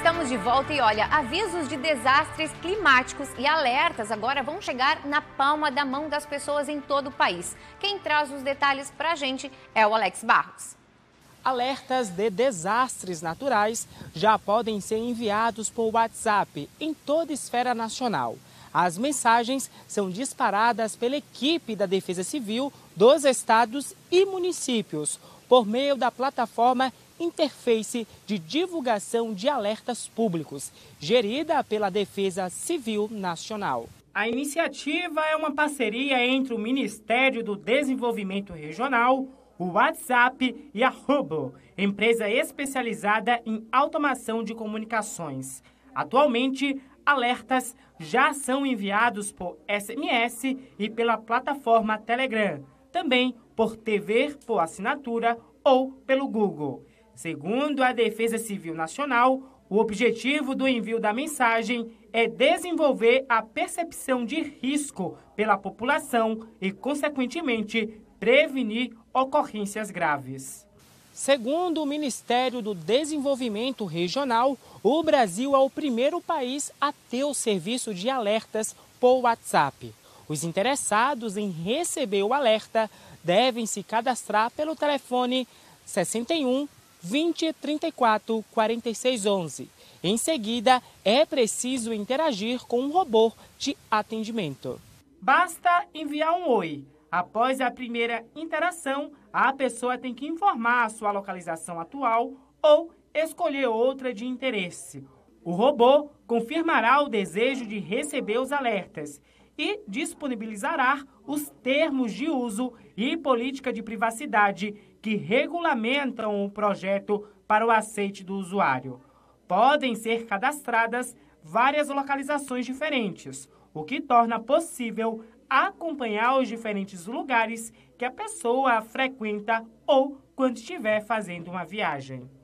Estamos de volta e olha, avisos de desastres climáticos e alertas agora vão chegar na palma da mão das pessoas em todo o país. Quem traz os detalhes pra gente é o Alex Barros. Alertas de desastres naturais já podem ser enviados por WhatsApp em toda a esfera nacional. As mensagens são disparadas pela equipe da Defesa Civil dos estados e municípios por meio da plataforma Interface de Divulgação de Alertas Públicos, gerida pela Defesa Civil Nacional. A iniciativa é uma parceria entre o Ministério do Desenvolvimento Regional, o WhatsApp e a Hubble, empresa especializada em automação de comunicações. Atualmente, alertas já são enviados por SMS e pela plataforma Telegram, também por TV por assinatura ou pelo Google. Segundo a Defesa Civil Nacional, o objetivo do envio da mensagem é desenvolver a percepção de risco pela população e, consequentemente, prevenir ocorrências graves. Segundo o Ministério do Desenvolvimento Regional, o Brasil é o primeiro país a ter o serviço de alertas por WhatsApp. Os interessados em receber o alerta devem se cadastrar pelo telefone 61 20 34 46 11. Em seguida, é preciso interagir com um robô de atendimento. Basta enviar um oi. Após a primeira interação, a pessoa tem que informar a sua localização atual ou escolher outra de interesse. O robô confirmará o desejo de receber os alertas e disponibilizará os termos de uso e política de privacidade que regulamentam o projeto para o aceite do usuário. Podem ser cadastradas várias localizações diferentes, o que torna possível acompanhar os diferentes lugares que a pessoa frequenta ou quando estiver fazendo uma viagem.